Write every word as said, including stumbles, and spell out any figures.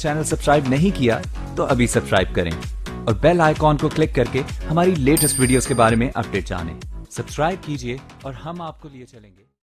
Channel subscribe नहीं किया तो अभी सब्सक्राइब करें और बेल आइकॉन को क्लिक करके हमारी लेटेस्ट वीडियोस के बारे में अपडेट जानें। सब्सक्राइब कीजिए और हम आपको लिए चलेंगे।